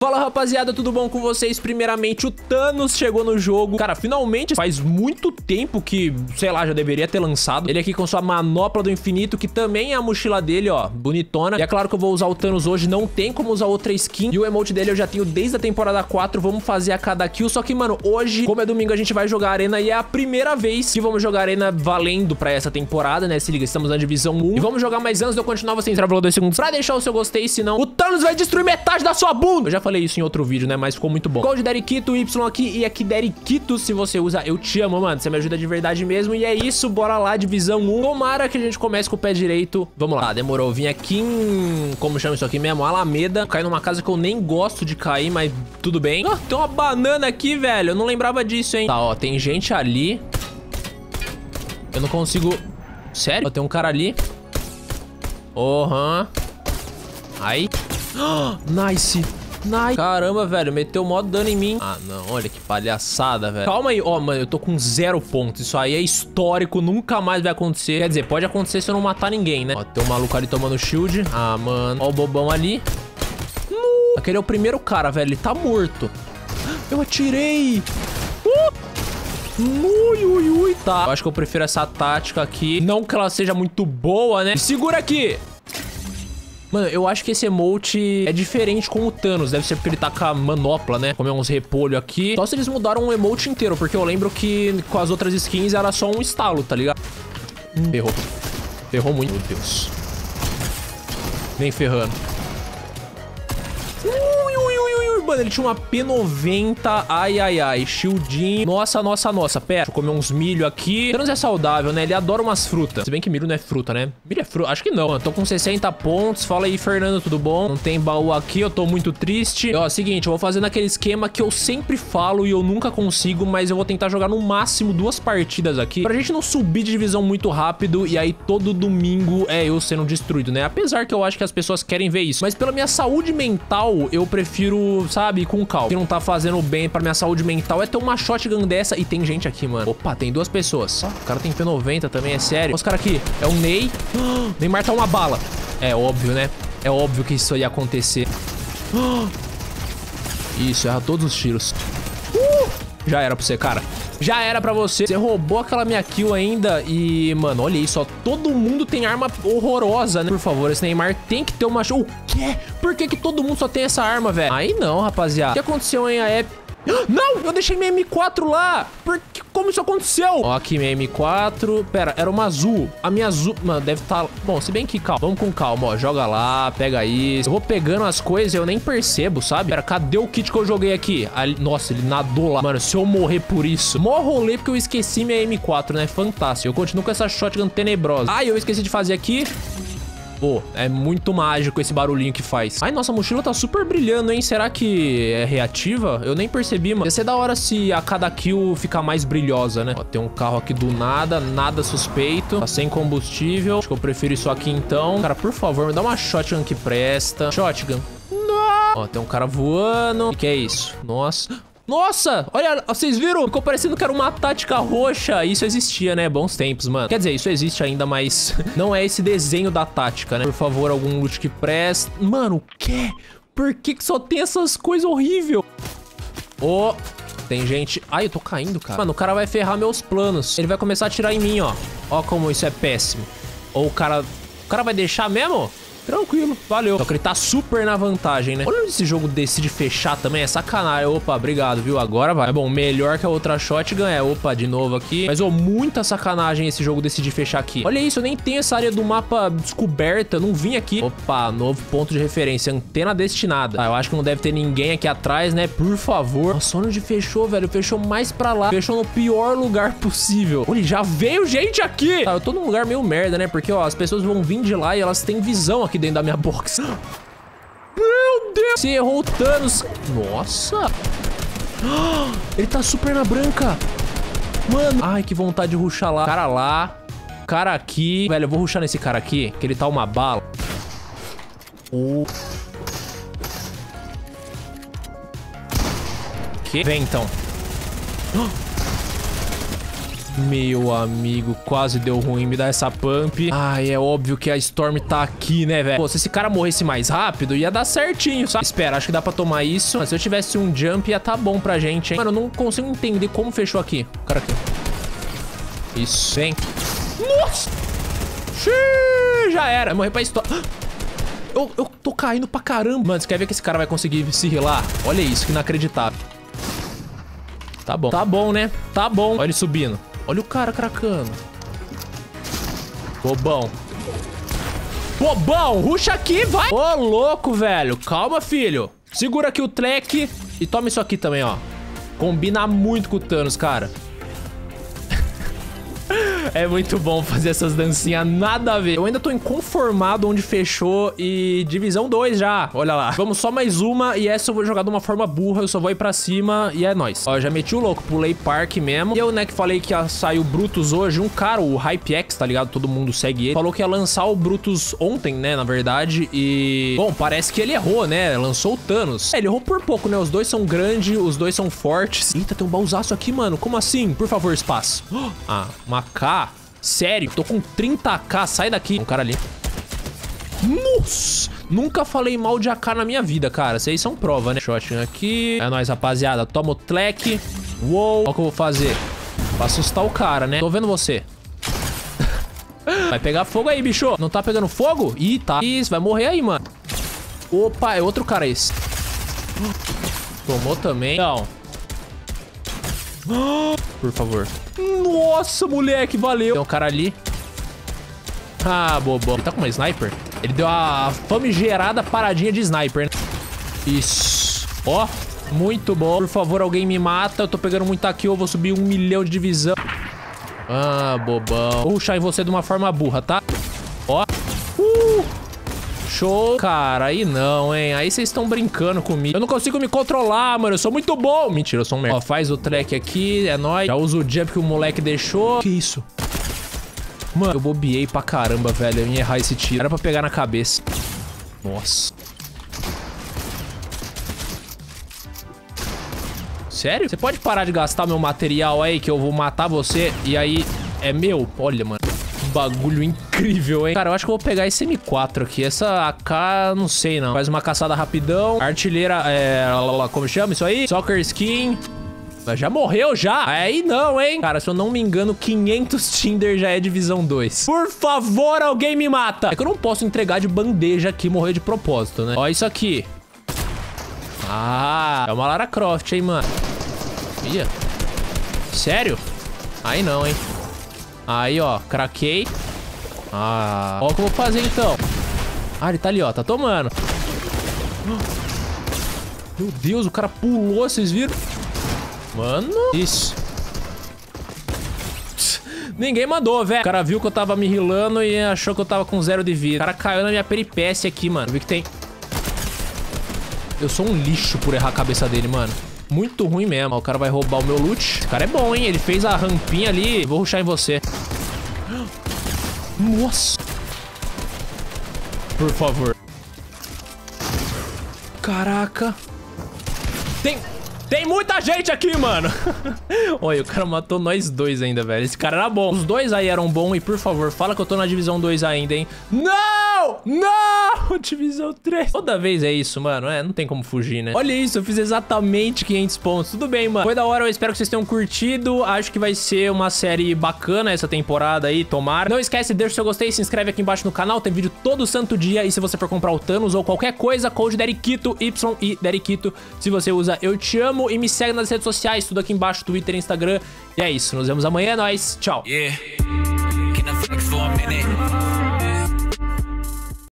Fala, rapaziada, tudo bom com vocês? Primeiramente, o Thanos chegou no jogo. Cara, finalmente, faz muito tempo que, sei lá, já deveria ter lançado. Ele aqui com sua manopla do infinito, que também é a mochila dele, ó, bonitona. E é claro que eu vou usar o Thanos hoje, não tem como usar outra skin. E o emote dele eu já tenho desde a temporada 4, vamos fazer a cada kill. Só que, mano, hoje, como é domingo, a gente vai jogar Arena e é a primeira vez que vamos jogar Arena valendo pra essa temporada, né? Se liga, estamos na divisão 1. E vamos jogar, mais antes de eu continuar, você entrar pelo 2 segundos pra deixar o seu gostei, senão o Thanos vai destruir metade da sua bunda. Eu já falei isso em outro vídeo, né? Mas ficou muito bom. Code Derikito, Y aqui e aqui Derikito, se você usa, eu te amo, mano. Você me ajuda de verdade mesmo. E é isso, bora lá, divisão 1. Tomara que a gente comece com o pé direito. Vamos lá, demorou. Vim aqui em... como chama isso aqui mesmo? Alameda. Caí numa casa que eu nem gosto de cair, mas tudo bem. Ah, tem uma banana aqui, velho. Eu não lembrava disso, hein? Tá, ó, tem gente ali. Eu não consigo... Sério? Ó, tem um cara ali. Aham. Aí. Nice. Nice. Caramba, velho, meteu mó dano em mim. Ah, não, olha que palhaçada, velho. Calma aí, ó, mano, eu tô com 0 pontos. Isso aí é histórico, nunca mais vai acontecer. Quer dizer, pode acontecer se eu não matar ninguém, né? Ó, tem um maluco ali tomando shield. Ah, mano, ó o bobão ali. Aquele é o primeiro cara, velho, ele tá morto. Eu atirei. Ui, ui, ui, tá. Eu acho que eu prefiro essa tática aqui. Não que ela seja muito boa, né? Segura aqui. Mano, eu acho que esse emote é diferente com o Thanos. Deve ser porque ele tá com a manopla, né? Comer uns repolho aqui. Só se eles mudaram o emote inteiro, porque eu lembro que com as outras skins era só um estalo, tá ligado? Ferrou. Ferrou muito. Meu Deus. Vem ferrando. Mano, ele tinha uma P90. Ai, ai, ai. Shieldinho. Nossa, nossa, nossa. Pera, deixa eu comer uns milho aqui. Thanos é saudável, né? Ele adora umas frutas. Se bem que milho não é fruta, né? Milho é fruta? Acho que não. Eu tô com 60 pontos. Fala aí, Fernando, tudo bom? Não tem baú aqui. Eu tô muito triste. E, ó, seguinte, eu vou fazer naquele esquema que eu sempre falo e eu nunca consigo, mas eu vou tentar jogar no máximo 2 partidas aqui pra gente não subir de divisão muito rápido e aí todo domingo é eu sendo destruído, né? Apesar que eu acho que as pessoas querem ver isso. Mas pela minha saúde mental, eu prefiro... sabe, com calma. O que não tá fazendo bem pra minha saúde mental é ter uma shotgun dessa. E tem gente aqui, mano. Opa, tem 2 pessoas. O cara tem P90 também, é sério. Olha os caras aqui. É o Ney. Neymar tá uma bala. É óbvio, né? É óbvio que isso ia acontecer. Isso, erra todos os tiros. Já era pra você, cara. Já era pra você. Você roubou aquela minha kill ainda. E, mano, olha isso, ó. Todo mundo tem arma horrorosa, né? Por favor, esse Neymar tem que ter uma... O quê? Por que que todo mundo só tem essa arma, velho? Aí não, rapaziada. O que aconteceu, hein, a Epic? Não, eu deixei minha M4 lá. Como isso aconteceu? Ó, aqui minha M4. Pera, era uma azul. A minha azul, mano, deve estar... Bom, se bem que calma. Vamos com calma, ó. Joga lá, pega isso. Eu vou pegando as coisas e eu nem percebo, sabe? Pera, cadê o kit que eu joguei aqui? Ali... Nossa, ele nadou lá. Mano, se eu morrer por isso... Mó rolê porque eu esqueci minha M4, né? Fantástico. Eu continuo com essa shotgun tenebrosa. Ah, eu esqueci de fazer aqui... Pô, é muito mágico esse barulhinho que faz. Ai, nossa, a mochila tá super brilhando, hein? Será que é reativa? Eu nem percebi, mano. Ia ser da hora se a cada kill ficar mais brilhosa, né? Ó, tem um carro aqui do nada, nada suspeito. Tá sem combustível. Acho que eu prefiro isso aqui, então. Cara, por favor, me dá uma shotgun que presta. Shotgun. Não. Ó, tem um cara voando. O que é isso? Nossa... Nossa, olha, vocês viram? Ficou parecendo que era uma tática roxa. Isso existia, né? Bons tempos, mano. Quer dizer, isso existe ainda, mas não é esse desenho da tática, né? Por favor, algum loot que presta. Mano, o quê? Por que só tem essas coisas horríveis? Ó, tem gente... Ai, eu tô caindo, cara. Mano, o cara vai ferrar meus planos. Ele vai começar a atirar em mim, ó. Ó como isso é péssimo. Ou o cara... O cara vai deixar mesmo? Tranquilo, valeu. Só que ele tá super na vantagem, né? Olha onde esse jogo decide fechar também, é sacanagem. Opa, obrigado, viu? Agora vai. É bom, melhor que a outra shotgun é... Opa, de novo aqui. Mas, ó, muita sacanagem esse jogo decidir fechar aqui. Olha isso, eu nem tenho essa área do mapa descoberta, não vim aqui. Opa, novo ponto de referência, antena destinada. Ah, eu acho que não deve ter ninguém aqui atrás, né? Por favor. Nossa, onde fechou, velho? Fechou mais pra lá. Fechou no pior lugar possível. Olha, já veio gente aqui. Tá, eu tô num lugar meio merda, né? Porque, ó, as pessoas vão vir de lá e elas têm visão aqui dentro da minha box. Meu Deus! Você errou o Thanos. Nossa! Ele tá super na branca. Mano. Ai, que vontade de rushar lá. Cara lá. Cara aqui. Velho, eu vou rushar nesse cara aqui, que ele tá uma bala. Que? Vem, então. Meu amigo, quase deu ruim. Me dá essa pump. Ai, é óbvio que a Storm tá aqui, né, velho? Pô, se esse cara morresse mais rápido, ia dar certinho, sabe? Espera, acho que dá pra tomar isso. Mas se eu tivesse um jump, ia tá bom pra gente, hein? Mano, eu não consigo entender como fechou aqui. O cara aqui. Isso, vem. Nossa! Xiii, já era. Eu morri pra Storm. Eu tô caindo pra caramba. Mano, você quer ver que esse cara vai conseguir se healar? Olha isso, que inacreditável. Tá bom. Tá bom, né? Tá bom. Olha ele subindo. Olha o cara cracando. Bobão. Bobão, ruxa aqui, vai. Ô, louco, velho. Calma, filho. Segura aqui o Trek e toma isso aqui também, ó. Combina muito com o Thanos, cara. É muito bom fazer essas dancinhas, nada a ver. Eu ainda tô inconformado onde fechou e divisão 2 já, olha lá. Vamos só mais uma e essa eu vou jogar de uma forma burra, eu só vou ir pra cima e é nóis. Ó, já meti o louco, pulei parque mesmo. E eu, né, que falei que ia sair o Brutus hoje, um cara, o HypeX, tá ligado? Todo mundo segue ele. Falou que ia lançar o Brutus ontem, né, na verdade. E, bom, parece que ele errou, né? Lançou o Thanos. É, ele errou por pouco, né? Os dois são grandes, os dois são fortes. Eita, tem um baúzaço aqui, mano. Como assim? Por favor, espaço. Ah, uma K. Sério, tô com 30k, sai daqui. Um cara ali. Nossa, nunca falei mal de AK na minha vida, cara. Vocês são prova, né? Shotgun aqui. É nóis, rapaziada. Toma o Tlek. Uou. Olha o que eu vou fazer. Pra assustar o cara, né? Tô vendo você. Vai pegar fogo aí, bicho. Não tá pegando fogo? Ih, tá. Isso, vai morrer aí, mano. Opa, é outro cara esse. Tomou também. Não. Por favor. Nossa, moleque, valeu. Tem um cara ali. Ah, bobão. Ele tá com uma sniper? Ele deu a famigerada paradinha de sniper, né? Isso. Ó, muito bom. Por favor, alguém me mata. Eu tô pegando muita kill. Eu vou subir 1 milhão de divisão. Ah, bobão. Vou rushar em você de uma forma burra, tá? Ó. Show. Cara, aí não, hein? Aí vocês estão brincando comigo. Eu não consigo me controlar, mano. Eu sou muito bom. Mentira, eu sou um merda. Ó, faz o Trek aqui. É nóis. Já uso o jump que o moleque deixou. Que isso? Mano, eu bobeei pra caramba, velho. Eu ia errar esse tiro. Era pra pegar na cabeça. Nossa. Sério? Você pode parar de gastar meu material aí que eu vou matar você e aí é meu? Olha, mano. Bagulho incrível, hein? Cara, eu acho que eu vou pegar esse M4 aqui. Essa AK, não sei, não. Faz uma caçada rapidão. Artilheira, como chama isso aí? Soccer Skin. Já morreu, já? Aí não, hein? Cara, se eu não me engano, 500 Tinder já é divisão 2. Por favor, alguém me mata. É que eu não posso entregar de bandeja aqui e morrer de propósito, né? Ó isso aqui. Ah, é uma Lara Croft, hein, mano? Ia. Sério? Aí não, hein? Aí, ó, craquei. Ah, ó o que eu vou fazer, então. Ah, ele tá ali, ó, tá tomando. Meu Deus, o cara pulou, vocês viram? Mano, isso. Ninguém mandou, velho. O cara viu que eu tava me healando e achou que eu tava com 0 de vida. O cara caiu na minha peripécia aqui, mano. Eu vi que tem... Eu sou um lixo por errar a cabeça dele, mano. Muito ruim mesmo. Ó, o cara vai roubar o meu loot. Esse cara é bom, hein? Ele fez a rampinha ali. Vou rushar em você. Nossa. Por favor. Caraca. Tem muita gente aqui, mano. Olha, o cara matou nós dois ainda, velho. Esse cara era bom. Os dois aí eram bons. E, por favor, fala que eu tô na divisão 2 ainda, hein? Não! Não! Divisão 3. Toda vez é isso, mano. É, não tem como fugir, né? Olha isso, eu fiz exatamente 500 pontos. Tudo bem, mano. Foi da hora, eu espero que vocês tenham curtido. Acho que vai ser uma série bacana essa temporada aí, tomara. Não esquece, deixa o seu gostei, se inscreve aqui embaixo no canal. Tem vídeo todo santo dia. E se você for comprar o Thanos ou qualquer coisa, code Derikito, Y e Derikito. Se você usa Eu Te Amo. E me segue nas redes sociais, tudo aqui embaixo, Twitter, Instagram. E é isso, nos vemos amanhã, é nóis, tchau.